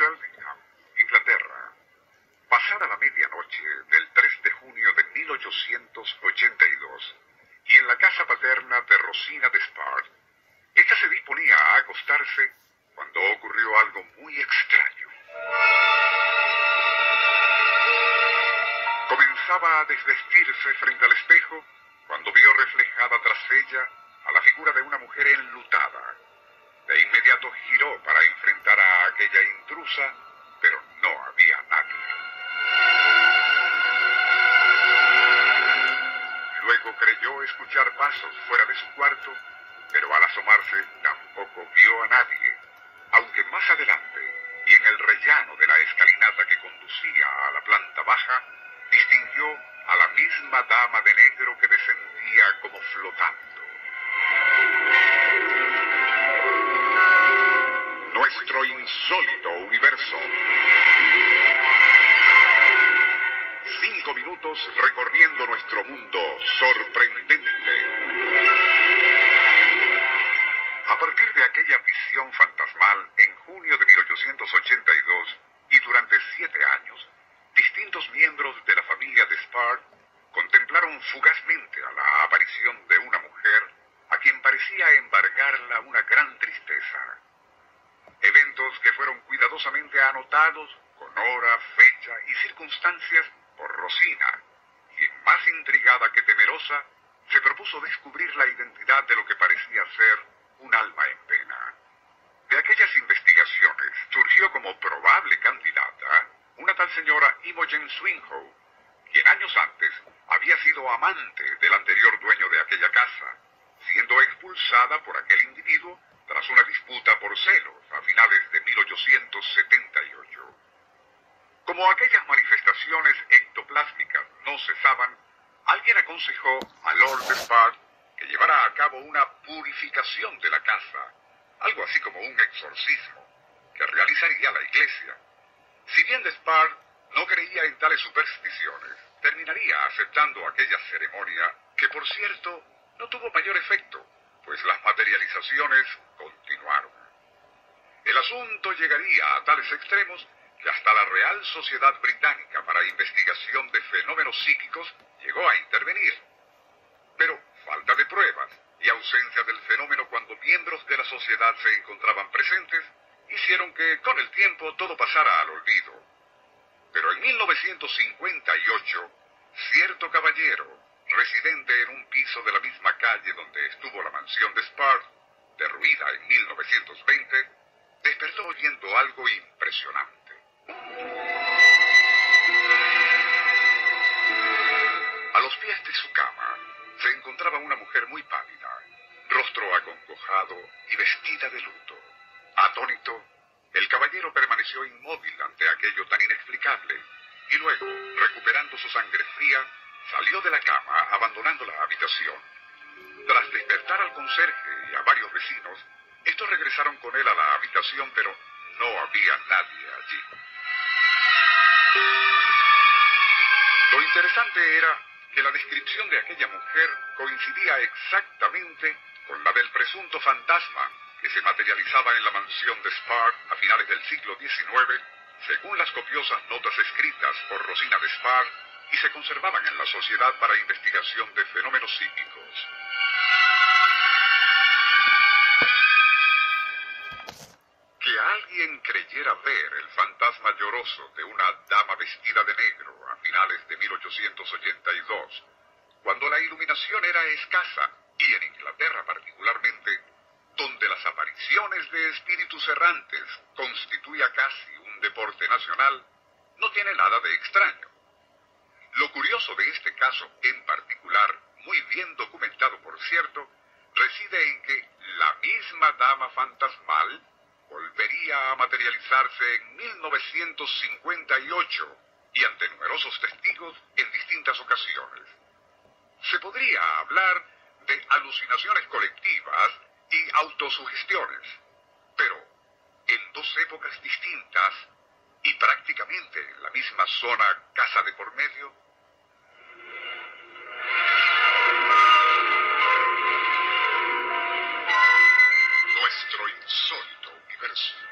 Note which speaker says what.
Speaker 1: Cheltenham, Inglaterra, pasada la medianoche del 3 de junio de 1882, y en la casa paterna de Rosina Despard, esta se disponía a acostarse cuando ocurrió algo muy extraño. Comenzaba a desvestirse frente al espejo cuando vio reflejada tras ella a la figura de una mujer enlutada. De inmediato giró para enfrentar a aquella intrusa, pero no había nadie. Luego creyó escuchar pasos fuera de su cuarto, pero al asomarse tampoco vio a nadie, aunque más adelante, y en el rellano de la escalinata que conducía a la planta baja, distinguió a la misma dama de negro que descendía como flotando. Nuestro insólito universo. 5 minutos recorriendo nuestro mundo sorprendente. A partir de aquella visión fantasmal en junio de 1882 y durante 7 años, distintos miembros de la familia Despard contemplaron fugazmente a la aparición de una mujer a quien parecía embargarla una gran tristeza. Eventos que fueron cuidadosamente anotados con hora, fecha y circunstancias por Rosina, quien más intrigada que temerosa se propuso descubrir la identidad de lo que parecía ser un alma en pena. De aquellas investigaciones surgió como probable candidata una tal señora Imogen Swinhoe, quien años antes había sido amante del anterior dueño de aquella casa, siendo expulsada por aquel individuo tras una disputa por celos a finales de 1878. Como aquellas manifestaciones ectoplásmicas no cesaban, alguien aconsejó a Lord Despard que llevara a cabo una purificación de la casa, algo así como un exorcismo, que realizaría la iglesia. Si bien Despard no creía en tales supersticiones, terminaría aceptando aquella ceremonia que, por cierto, no tuvo mayor efecto, pues las materializaciones continuaron. El asunto llegaría a tales extremos que hasta la Real Sociedad Británica para Investigación de Fenómenos Psíquicos llegó a intervenir. Pero falta de pruebas y ausencia del fenómeno cuando miembros de la sociedad se encontraban presentes hicieron que, con el tiempo, todo pasara al olvido. Pero en 1958, cierto caballero, residente en un piso de la misma calle donde estuvo la mansión Despard, derruida en 1920, despertó oyendo algo impresionante. A los pies de su cama se encontraba una mujer muy pálida, rostro acongojado y vestida de luto. Atónito, el caballero permaneció inmóvil ante aquello tan inexplicable y luego, recuperando su sangre fría, salió de la cama abandonando la habitación. Tras despertar al conserje y a varios vecinos, estos regresaron con él a la habitación, pero no había nadie allí. Lo interesante era que la descripción de aquella mujer coincidía exactamente con la del presunto fantasma que se materializaba en la mansión Despard a finales del siglo XIX, según las copiosas notas escritas por Rosina Despard y se conservaban en la Sociedad para Investigación de Fenómenos Psíquicos. Que alguien creyera ver el fantasma lloroso de una dama vestida de negro a finales de 1882, cuando la iluminación era escasa, y en Inglaterra particularmente, donde las apariciones de espíritus errantes constituía casi un deporte nacional, no tiene nada de extraño. Lo curioso de este caso en particular, muy bien documentado por cierto, reside en que la misma dama fantasmal volvería a materializarse en 1958 y ante numerosos testigos en distintas ocasiones. Se podría hablar de alucinaciones colectivas y autosugestiones, pero en dos épocas distintas y prácticamente en la misma zona, casa de por medio. Nuestro insólito universo.